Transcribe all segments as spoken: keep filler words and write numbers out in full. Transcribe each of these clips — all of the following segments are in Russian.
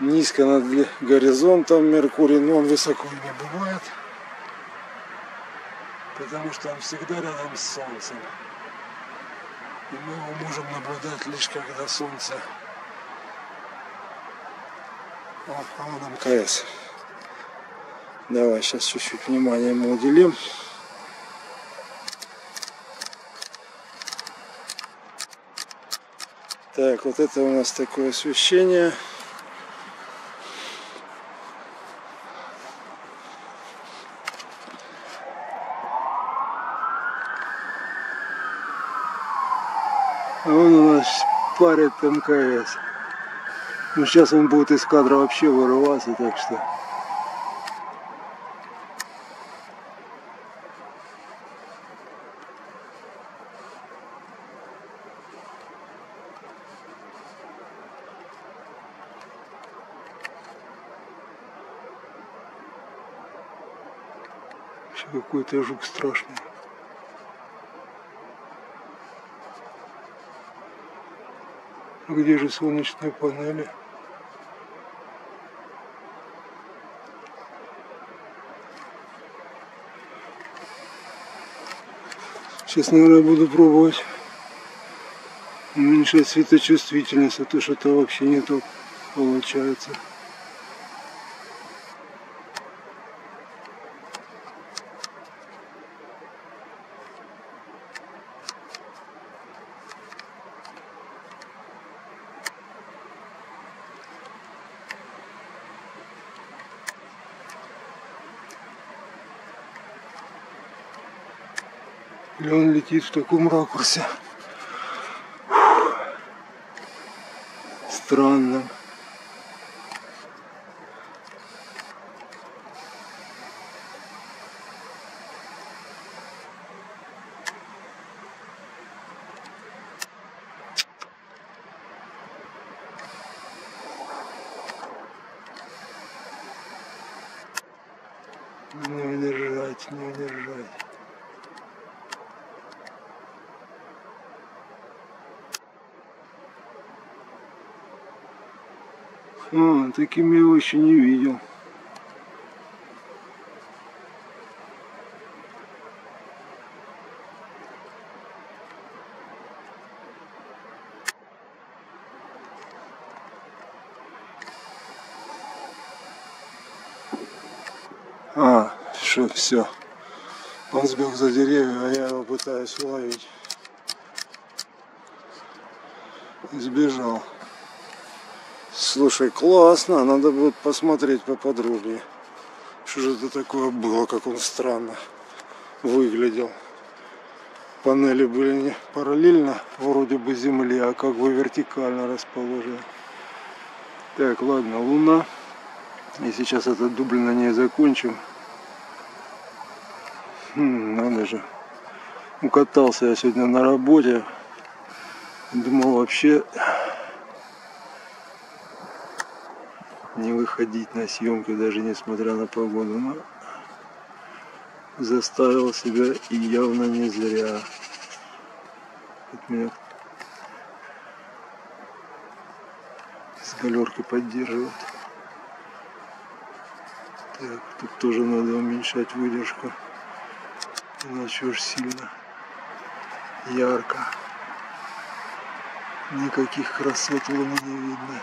низко над горизонтом Меркурий, но он высоко не бывает, потому что он всегда рядом с Солнцем. И мы его можем наблюдать лишь когда Солнце... О, а вон эм ка эс. Давай сейчас чуть-чуть внимания ему уделим. Так, вот это у нас такое освещение. А вон у нас парит эм ка эс. Ну, сейчас он будет из кадра вообще вырываться, так что... Какой-то жук страшный. Где же солнечные панели? Сейчас, наверное, буду пробовать уменьшать светочувствительность, а то что-то вообще не то получается. Или он летит в таком ракурсе. Странно. Не удержать, не удержать. А, таким я его еще не видел. А, что, все. Он сбег за деревья, а я его пытаюсь ловить. Сбежал. Слушай, классно, надо будет посмотреть поподробнее. Что же это такое было, как он странно выглядел. Панели были не параллельно вроде бы земли, а как бы вертикально расположены. Так, ладно, Луна. И сейчас этот дубль на ней закончим. Хм, надо же. Укатался я сегодня на работе. Думал вообще не выходить на съемки, даже несмотря на погоду. Но заставил себя, и явно не зря. От меня с галерки поддерживает. Так, тут тоже надо уменьшать выдержку, иначе уж сильно ярко. Никаких красот Луны не видно.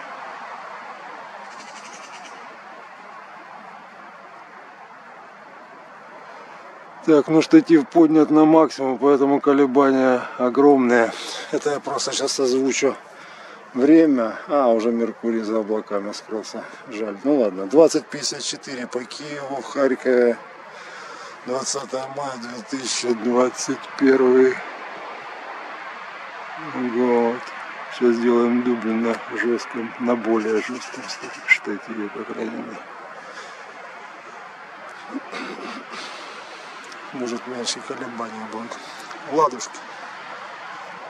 Так, ну штатив поднят на максимум, поэтому колебания огромные. Это я просто сейчас озвучу время. А, уже Меркурий за облаками скрылся. Жаль. Ну ладно. двадцать пятьдесят четыре по Киеву, в Харькове. двадцатое мая две тысячи двадцать первый год. Сейчас сделаем дубль на жестком, на более жестком штативе, по крайней мере. Может, меньше колебания будет. Ладушки.